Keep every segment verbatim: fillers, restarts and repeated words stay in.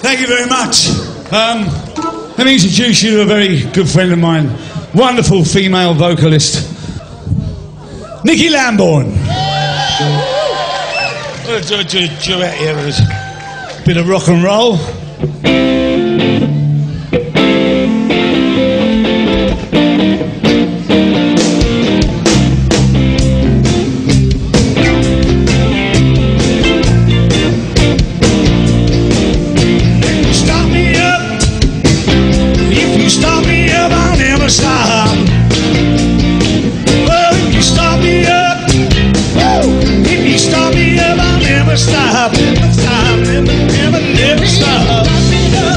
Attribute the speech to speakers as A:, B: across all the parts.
A: Thank you very much. Um, let me introduce you to a very good friend of mine, wonderful female vocalist, Nikki Lambourne. We'll do a duet here with a bit of rock and roll.
B: Stop. Well, if you stop me up, woo, if you stop me up, I'll never stop, never stop, never, never, never stop.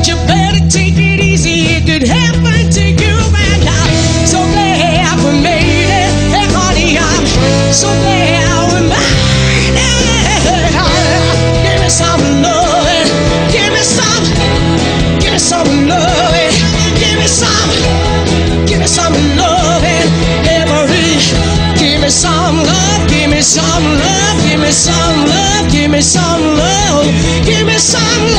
C: but you better take it easy. It could happen to you, and I'm so glad we made it. Hey, honey, I'm so glad we made it. Give me some love, give me some, give me some love, give me some, give me some love, every. Give me some love, give me some love, give me some love, give me some love, give me some